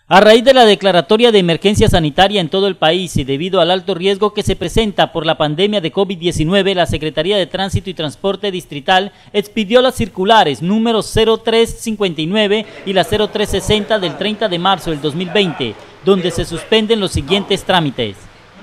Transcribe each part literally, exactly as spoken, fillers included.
A raíz de la declaratoria de emergencia sanitaria en todo el país y debido al alto riesgo que se presenta por la pandemia de COVID diecinueve, la Secretaría de Tránsito y Transporte Distrital expidió las circulares número cero tres cincuenta y nueve y la cero tres sesenta del treinta de marzo del dos mil veinte, donde se suspenden los siguientes trámites.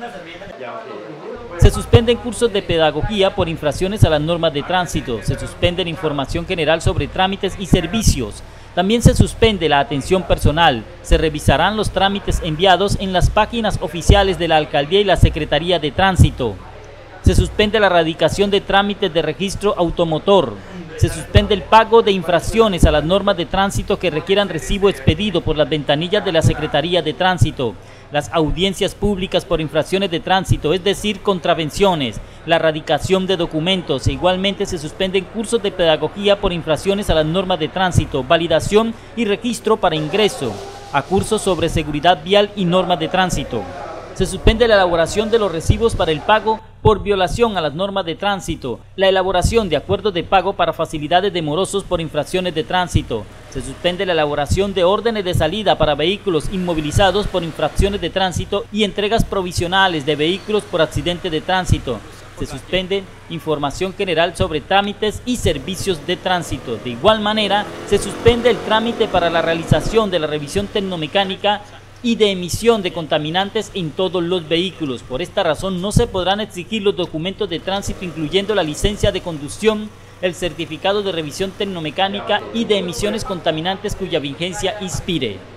Se suspenden cursos de pedagogía por infracciones a las normas de tránsito, se suspende la información general sobre trámites y servicios. También se suspende la atención personal, se revisarán los trámites enviados en las páginas oficiales de la Alcaldía y la Secretaría de Tránsito. Se suspende la erradicación de trámites de registro automotor. Se suspende el pago de infracciones a las normas de tránsito que requieran recibo expedido por las ventanillas de la Secretaría de Tránsito. Las audiencias públicas por infracciones de tránsito, es decir, contravenciones, la erradicación de documentos e igualmente se suspenden cursos de pedagogía por infracciones a las normas de tránsito, validación y registro para ingreso a cursos sobre seguridad vial y normas de tránsito. Se suspende la elaboración de los recibos para el pago por violación a las normas de tránsito, la elaboración de acuerdos de pago para facilidades de morosos por infracciones de tránsito. Se suspende la elaboración de órdenes de salida para vehículos inmovilizados por infracciones de tránsito y entregas provisionales de vehículos por accidente de tránsito. Se suspende información general sobre trámites y servicios de tránsito. De igual manera, se suspende el trámite para la realización de la revisión tecnomecánica y de emisión de contaminantes en todos los vehículos. Por esta razón no se podrán exigir los documentos de tránsito incluyendo la licencia de conducción, el certificado de revisión tecnomecánica y de emisiones contaminantes cuya vigencia expire.